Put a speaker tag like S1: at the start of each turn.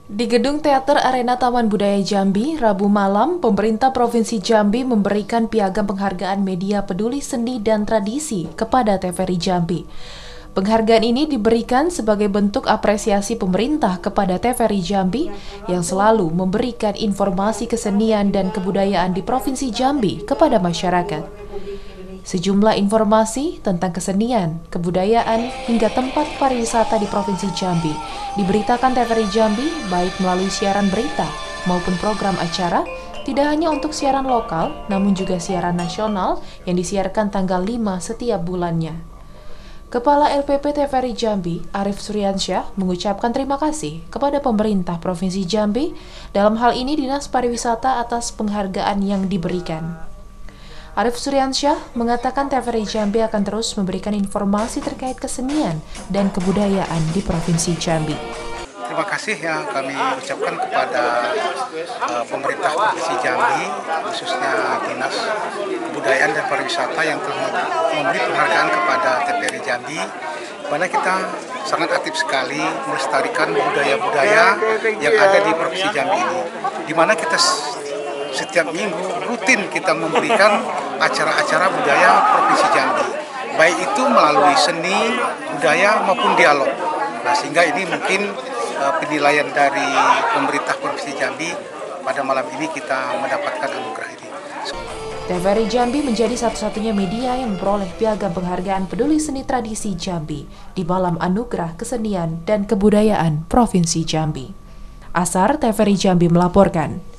S1: Di Gedung Teater Arena Taman Budaya Jambi, Rabu malam, pemerintah Provinsi Jambi memberikan piagam penghargaan media peduli seni dan tradisi kepada TVRI Jambi. Penghargaan ini diberikan sebagai bentuk apresiasi pemerintah kepada TVRI Jambi yang selalu memberikan informasi kesenian dan kebudayaan di Provinsi Jambi kepada masyarakat. Sejumlah informasi tentang kesenian, kebudayaan, hingga tempat pariwisata di Provinsi Jambi diberitakan TVRI Jambi baik melalui siaran berita maupun program acara, tidak hanya untuk siaran lokal, namun juga siaran nasional yang disiarkan tanggal 5 setiap bulannya. Kepala LPP TVRI Jambi, Arif Suryansyah, mengucapkan terima kasih kepada pemerintah Provinsi Jambi, dalam hal ini Dinas Pariwisata atas penghargaan yang diberikan. Arif Suryansyah mengatakan TVRI Jambi akan terus memberikan informasi terkait kesenian dan kebudayaan di Provinsi Jambi.
S2: Terima kasih yang kami ucapkan kepada pemerintah Provinsi Jambi, khususnya Dinas Kebudayaan dan Pariwisata yang telah memberi penghargaan kepada TVRI Jambi, mana kita sangat aktif sekali melestarikan budaya-budaya yang ada di Provinsi Jambi ini, di mana kita setiap minggu rutin kita memberikan acara-acara budaya Provinsi Jambi, baik itu melalui seni, budaya maupun dialog. Nah, sehingga ini mungkin penilaian dari pemerintah Provinsi Jambi pada malam ini kita mendapatkan anugerah ini.
S1: TVRI Jambi menjadi satu-satunya media yang memperoleh piagam penghargaan peduli seni tradisi Jambi di malam anugerah kesenian dan kebudayaan Provinsi Jambi. Asar TVRI Jambi melaporkan.